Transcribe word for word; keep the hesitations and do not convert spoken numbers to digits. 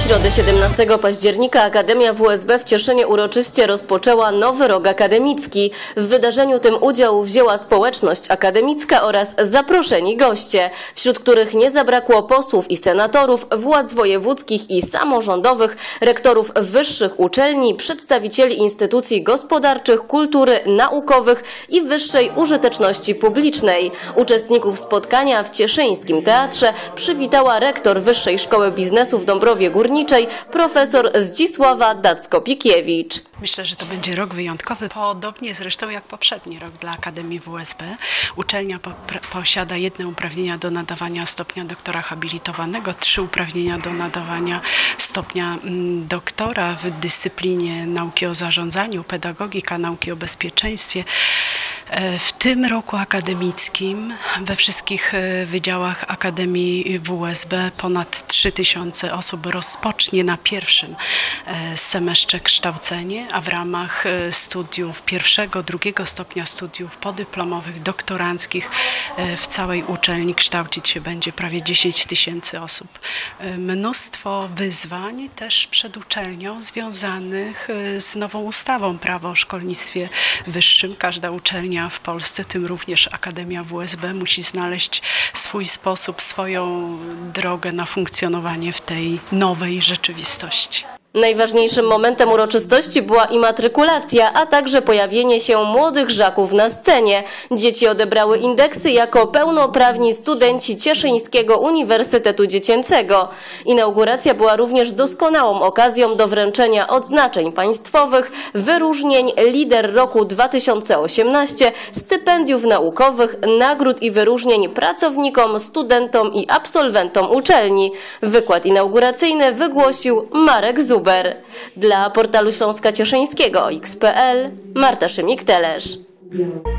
środę siedemnastego października Akademia W S B w Cieszynie uroczyście rozpoczęła nowy rok akademicki. W wydarzeniu tym udział wzięła społeczność akademicka oraz zaproszeni goście, wśród których nie zabrakło posłów i senatorów, władz wojewódzkich i samorządowych, rektorów wyższych uczelni, przedstawicieli instytucji gospodarczych, kultury, naukowych i wyższej użyteczności publicznej. Uczestników spotkania w Cieszyńskim Teatrze przywitała rektor Wyższej Szkoły Biznesu w Dąbrowie Górniczej, profesor Zdzisława Dacko-Pikiewicz. Myślę, że to będzie rok wyjątkowy, podobnie zresztą jak poprzedni rok dla Akademii W S B. Uczelnia po posiada jedne uprawnienia do nadawania stopnia doktora habilitowanego, trzy uprawnienia do nadawania stopnia mm, doktora w dyscyplinie nauki o zarządzaniu, pedagogika, nauki o bezpieczeństwie. W tym roku akademickim we wszystkich wydziałach Akademii W S B ponad trzy tysiące osób rozpocznie na pierwszym semestrze kształcenie, a w ramach studiów pierwszego, drugiego stopnia studiów podyplomowych, doktoranckich w całej uczelni kształcić się będzie prawie dziesięć tysięcy osób. Mnóstwo wyzwań też przed uczelnią związanych z nową ustawą Prawo o szkolnictwie wyższym. Każda uczelnia w Polsce, tym również Akademia W S B, musi znaleźć swój sposób, swoją drogę na funkcjonowanie w tej nowej rzeczywistości. Najważniejszym momentem uroczystości była imatrykulacja, a także pojawienie się młodych żaków na scenie. Dzieci odebrały indeksy jako pełnoprawni studenci Cieszyńskiego Uniwersytetu Dziecięcego. Inauguracja była również doskonałą okazją do wręczenia odznaczeń państwowych, wyróżnień Lider Roku dwa tysiące osiemnaście, stypendiów naukowych, nagród i wyróżnień pracownikom, studentom i absolwentom uczelni. Wykład inauguracyjny wygłosił Marek Zuber. Dla portalu Śląska Cieszyńskiego X kropka P L Marta Szymik-Telesz.